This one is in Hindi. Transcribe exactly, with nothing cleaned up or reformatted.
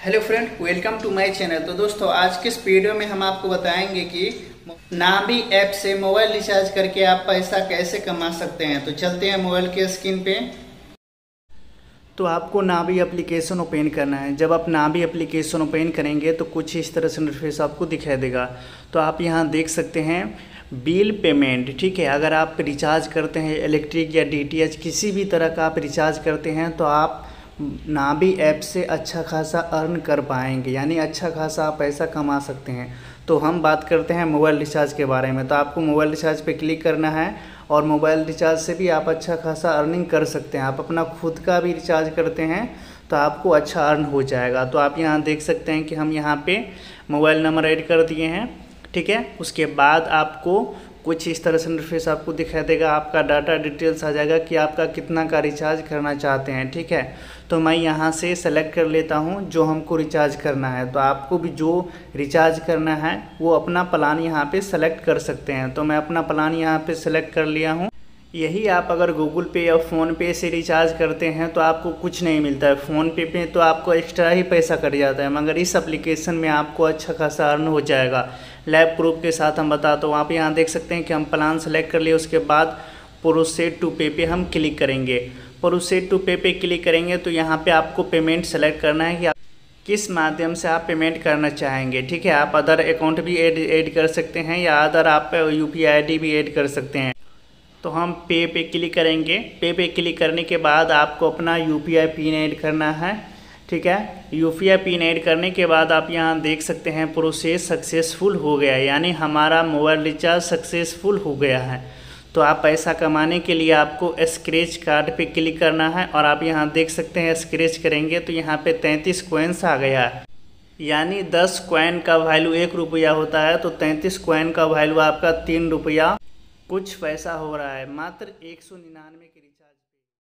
Hello friend, welcome to my channel. तो दोस्तों, आज के इस वीडियो में हम आपको बताएंगे कि नाभी ऐप से मोबाइल रिचार्ज करके आप पैसा कैसे कमा सकते हैं। तो चलते हैं मोबाइल के स्क्रीन पे। तो आपको नाभी एप्लीकेशन ओपन करना है। जब आप नाभी एप्लीकेशन ओपन करेंगे तो कुछ इस तरह से इंटरफेस आपको दिखाई देगा। तो आप यहाँ देख सकते हैं बिल पेमेंट, ठीक है। अगर आप रिचार्ज करते हैं इलेक्ट्रिक या डीटीएच किसी भी तरह का आप रिचार्ज करते हैं तो आप नाभी ऐप से अच्छा खासा अर्न कर पाएंगे, यानी अच्छा खासा आप पैसा कमा सकते हैं। तो हम बात करते हैं मोबाइल रिचार्ज के बारे में। तो आपको मोबाइल रिचार्ज पे क्लिक करना है और मोबाइल रिचार्ज से भी आप अच्छा खासा अर्निंग कर सकते हैं। आप अपना खुद का भी रिचार्ज करते हैं तो आपको अच्छा अर्न हो जाएगा। तो आप यहाँ देख सकते हैं कि हम यहाँ पे मोबाइल नंबर ऐड कर दिए हैं, ठीक है। उसके बाद आपको कुछ इस तरह से इंटरफेस आपको दिखाई देगा। आपका डाटा डिटेल्स आ जाएगा कि आपका कितना का रिचार्ज करना चाहते हैं, ठीक है। तो मैं यहाँ से सेलेक्ट कर लेता हूँ जो हमको रिचार्ज करना है। तो आपको भी जो रिचार्ज करना है वो अपना प्लान यहाँ पे सेलेक्ट कर सकते हैं। तो मैं अपना प्लान यहाँ पे सेलेक्ट कर लिया हूँ। यही आप अगर गूगल पे या फ़ोन पे से रिचार्ज करते हैं तो आपको कुछ नहीं मिलता है। फ़ोन पे पे तो आपको एक्स्ट्रा ही पैसा कट जाता है, मगर इस एप्लीकेशन में आपको अच्छा खासा अर्न हो जाएगा। लाइव प्रूफ के साथ हम बताते हैं। आप यहाँ देख सकते हैं कि हम प्लान सेलेक्ट कर लिए। उसके बाद प्रोसीड टू पे पे हम क्लिक करेंगे। प्रोसीड टू पे पे क्लिक करेंगे तो यहाँ पर आपको पेमेंट सेलेक्ट करना है कि किस माध्यम से आप पेमेंट करना चाहेंगे, ठीक है। आप अदर अकाउंट भी ऐड ऐड कर सकते हैं या अदर आप U P I I D भी ऐड कर सकते हैं। तो हम पे पे क्लिक करेंगे। पे पे क्लिक करने के बाद आपको अपना U P I PIN add करना है, ठीक है। U P I PIN add करने के बाद आप यहाँ देख सकते हैं प्रोसेस सक्सेसफुल हो गया, यानी हमारा मोबाइल रिचार्ज सक्सेसफुल हो गया है। तो आप पैसा कमाने के लिए आपको स्क्रैच कार्ड पे क्लिक करना है और आप यहाँ देख सकते हैं स्क्रैच करेंगे तो यहाँ पे तैंतीस कॉइन्स आ गया है, यानी दस कॉइन का वैल्यू एक रुपया होता है। तो तैंतीस कॉइन का वैल्यू आपका तीन रुपया कुछ पैसा हो रहा है, मात्र एक सौ निन्यानवे के रिचार्ज।